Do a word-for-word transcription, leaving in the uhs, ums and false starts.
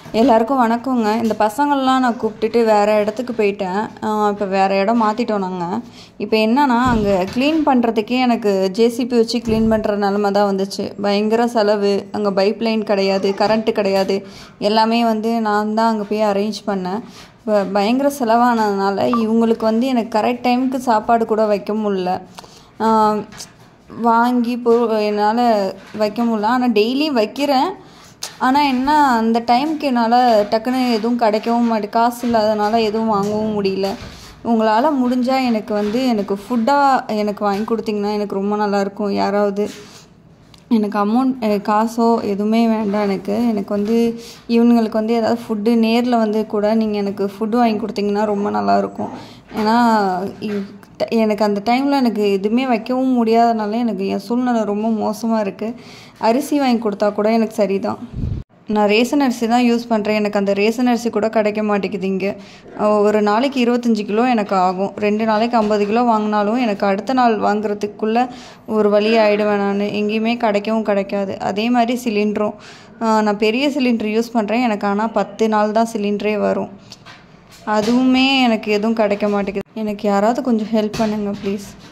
எல்லாருக்கும் வணக்கங்க. இந்த பசங்கள்லாம் நான் கூப்பிட்டுட்டு வேறு இடத்துக்கு போயிட்டேன். இப்போ வேறு இடம் மாற்றிட்டோம் நாங்கள். இப்போ என்னன்னா, அங்கே க்ளீன் பண்ணுறதுக்கே எனக்கு ஜேசிபி வச்சு க்ளீன் பண்ணுற நிலமை தான் வந்துச்சு. பயங்கர செலவு. அங்கே பைப் லைன் கிடையாது, கரண்ட்டு கிடையாது. எல்லாமே வந்து நான் தான் அங்கே போய் அரேஞ்ச் பண்ணேன். இப்போ பயங்கர செலவானதுனால இவங்களுக்கு வந்து எனக்கு கரெக்ட் டைமுக்கு சாப்பாடு கூட வைக்க முடில. வாங்கி போ என்னால் வைக்க முடில. ஆனால் டெய்லி வைக்கிறேன். ஆனால் என்ன, அந்த டைமுக்கு என்னால் டக்குன்னு எதுவும் கிடைக்கவும் மாட்டேன். காசு இல்லாதனால எதுவும் வாங்கவும் முடியல. உங்களால் முடிஞ்சால் எனக்கு வந்து எனக்கு ஃபுட்டாக எனக்கு வாங்கி கொடுத்தீங்கன்னா எனக்கு ரொம்ப நல்லாயிருக்கும். யாராவது எனக்கு அமௌண்ட் காசோ எதுவுமே வேண்டாம். எனக்கு எனக்கு வந்து இவனுங்களுக்கு வந்து ஏதாவது ஃபுட்டு நேரில் வந்து கூட நீங்கள் எனக்கு ஃபுட்டு வாங்கி கொடுத்தீங்கன்னா ரொம்ப நல்லாயிருக்கும். ஏன்னா எனக்கு அந்த டைமில் எனக்கு எதுவுமே வைக்கவும் முடியாதனால எனக்கு என் சூழ்நிலை ரொம்ப மோசமாக இருக்குது. அரிசி வாங்கி கொடுத்தா கூட எனக்கு சரிதான். நான் ரேஷன் அரிசி தான் யூஸ் பண்ணுறேன். எனக்கு அந்த ரேஷன் அரிசி கூட கிடைக்க மாட்டேங்குது இங்கே. ஒரு நாளைக்கு இருபத்தஞ்சி கிலோ எனக்கு ஆகும். ரெண்டு நாளைக்கு ஐம்பது கிலோ வாங்கினாலும் எனக்கு அடுத்த நாள் வாங்குறதுக்குள்ளே ஒரு வழி ஆகிடுவேன். நான் எங்கேயுமே கிடைக்கவும் கிடைக்காது. அதே மாதிரி சிலிண்டரும் நான் பெரிய சிலிண்டர் யூஸ் பண்ணுறேன். எனக்கு ஆனால் பத்து நாள் தான் சிலிண்டரே வரும். அதுவுமே எனக்கு எதுவும் கிடைக்க மாட்டேங்குது. எனக்கு யாராவது கொஞ்சம் ஹெல்ப் பண்ணுங்கள் ப்ளீஸ்.